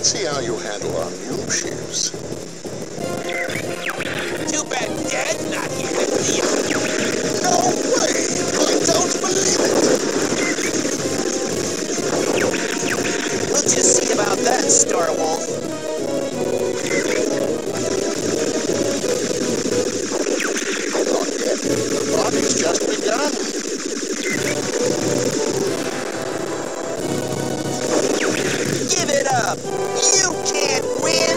Let's see how you handle our mule shears. Too bad Dad's not here to see you. No way! I don't believe it! We'll just see about that, Star Wolf. Not yet. The party's just begun. Give it up! You can't win!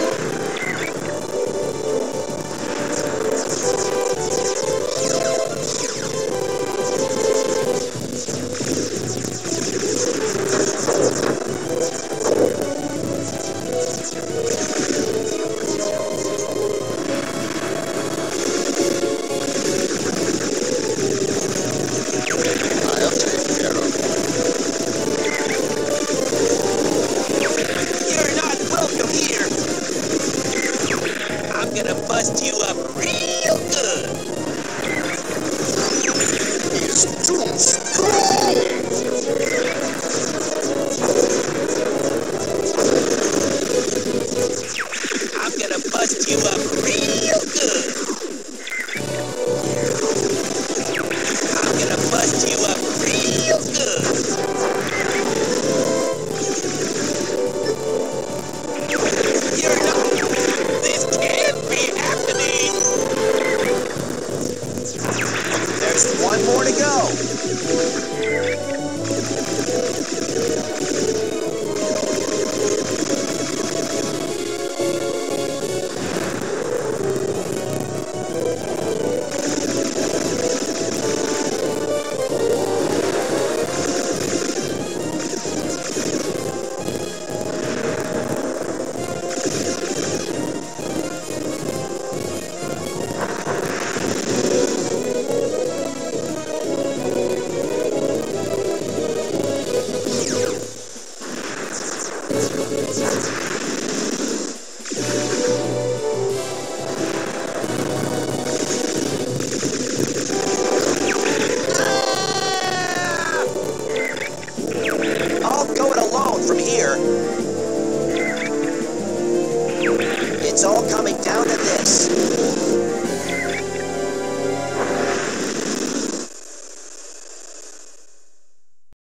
I'll take care of it. You're not welcome here! I'm gonna bust you up real good! He's too strong! I'm gonna bust you up real good! I'm gonna bust you up real good! You're not... This can't be happening! There's one more to go! I'll go it alone from here. It's all